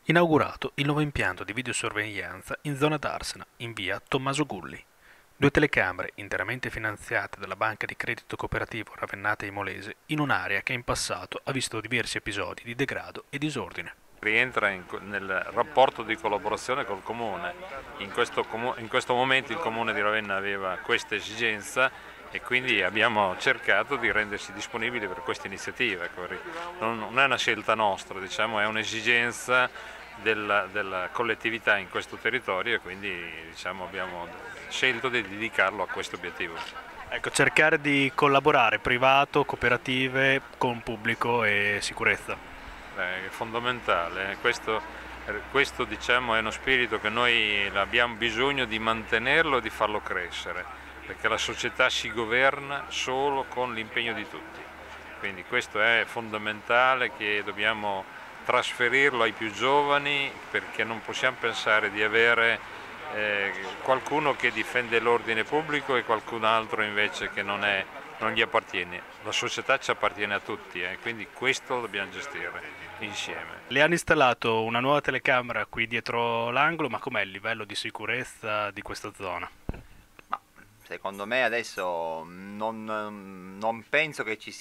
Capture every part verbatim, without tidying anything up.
Inaugurato il nuovo impianto di videosorveglianza in zona d'Arsena, in via Tommaso Gulli. Due telecamere interamente finanziate dalla banca di credito cooperativo Ravennate Imolese in un'area che in passato ha visto diversi episodi di degrado e disordine. Rientra in, nel rapporto di collaborazione col Comune. In questo, in questo momento il Comune di Ravenna aveva questa esigenza e quindi abbiamo cercato di rendersi disponibili per questa iniziativa. Non è una scelta nostra, diciamo, è un'esigenza della, della collettività in questo territorio e quindi diciamo, abbiamo scelto di dedicarlo a questo obiettivo. Ecco, cercare di collaborare privato, cooperative, con pubblico e sicurezza. È fondamentale, questo, questo diciamo, è uno spirito che noi abbiamo bisogno di mantenerlo e di farlo crescere, perché la società si governa solo con l'impegno di tutti, quindi questo è fondamentale che dobbiamo trasferirlo ai più giovani, perché non possiamo pensare di avere eh, qualcuno che difende l'ordine pubblico e qualcun altro invece che non, è, non gli appartiene. La società ci appartiene a tutti, eh, quindi questo lo dobbiamo gestire insieme. Le hanno installato una nuova telecamera qui dietro l'angolo, ma com'è il livello di sicurezza di questa zona? Ma secondo me adesso non, non penso che ci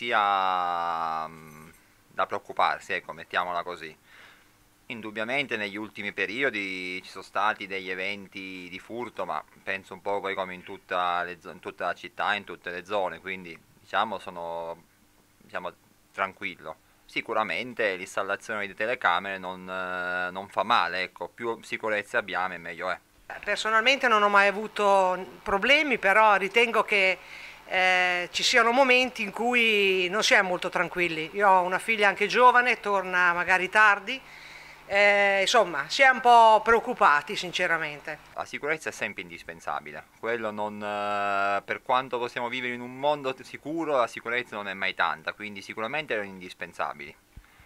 sia mm, da preoccuparsi, ecco, mettiamola così. Indubbiamente negli ultimi periodi ci sono stati degli eventi di furto, ma penso un po' poi come in tutta, le, in tutta la città, in tutte le zone, quindi diciamo sono diciamo, tranquillo. Sicuramente l'installazione di telecamere non, eh, non fa male, ecco, più sicurezza abbiamo e meglio è. Personalmente non ho mai avuto problemi, però ritengo che eh, ci siano momenti in cui non si è molto tranquilli. Io ho una figlia anche giovane, torna magari tardi, eh, insomma si è un po' preoccupati sinceramente. La sicurezza è sempre indispensabile, quello non, eh, per quanto possiamo vivere in un mondo sicuro, la sicurezza non è mai tanta, quindi sicuramente erano indispensabili.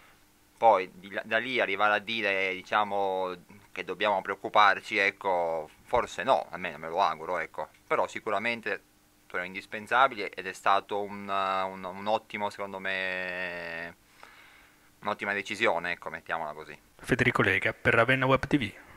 Poi di, da lì arrivare a dire diciamo, che dobbiamo preoccuparci, ecco, forse no, almeno me lo auguro, ecco. Però sicuramente sono indispensabili ed è stato un, un, un ottimo, secondo me, un'ottima decisione, ecco, mettiamola così. Federico Lega per Ravenna Web T V.